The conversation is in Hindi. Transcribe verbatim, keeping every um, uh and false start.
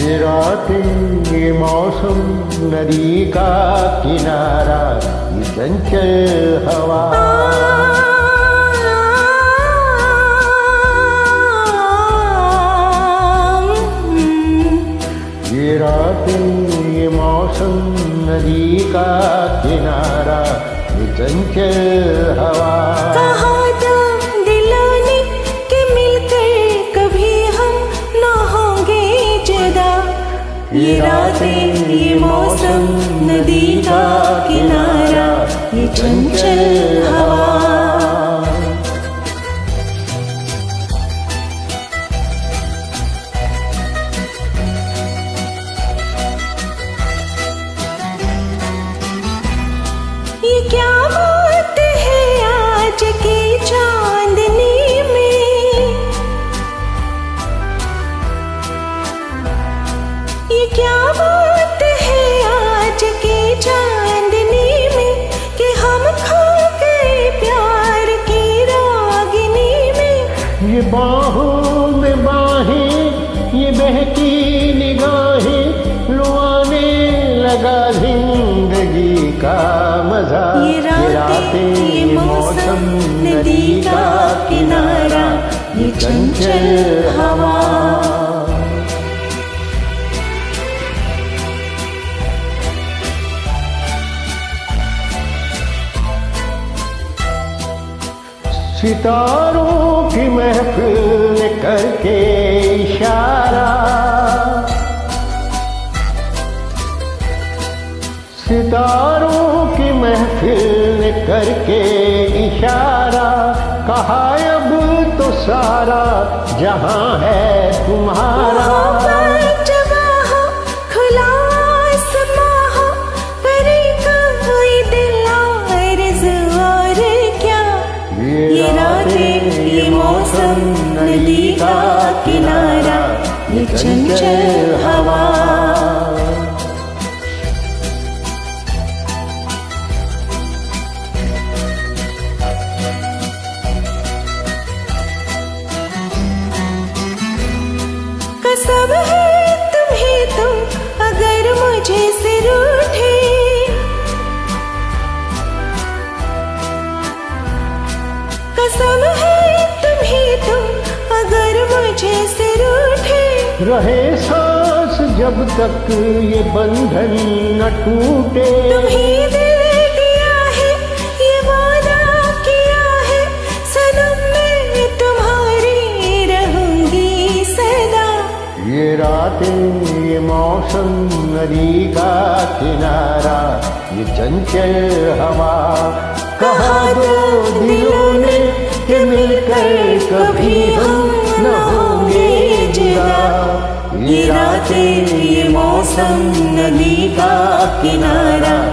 ये रातें ये मौसम नदी का किनारा ये चंचल हवा, ये रातें ये मौसम नदी का किनारा ये चंचल हवा। कहा था दिलों ने कि मिलकर कभी हम ना होंगे जुदा, ये रातें ये मौसम नदी का किनारा ये चंचल हवा। ये क्या बात है आज की चांदनी में, ये क्या बात है आज की चांदनी में कि हम खो गए प्यार की रागिनी में। ये बाहों में बाहें ये बहती निगाहें लुभाने लगा जिंदगी का मजा, ये रातें ये मौसम नदी का किनारा ये चंचल हवा। सितारों की महफिल करके इशारा, सितारों की महफिल करके इशारा, कहा अब तो सारा जहां है तुम्हारा। खुला आसमां हो करे कोई दिल आरज़ू और क्या, ये रातें ये मौसम नदी का किनारा ये चंचल हवा। कसम है तुम्हें तुम अगर मुझे से रूठे, कसम है तुम्हें तुम अगर मुझे से रूठे। रहे सांस जब तक ये बंधन न टूटे, तुम्हें दिल दिया है ये वादा किया है सनम मैं तुम्हारी रहूंगी सदा। ये रातें ये मौसम नदी का किनारा ये चंचल हवा, कहा दो दिलों ने कि मिलकर कभी हम न होंगे जुदा। ये रातें ये मौसम नदी का किनारा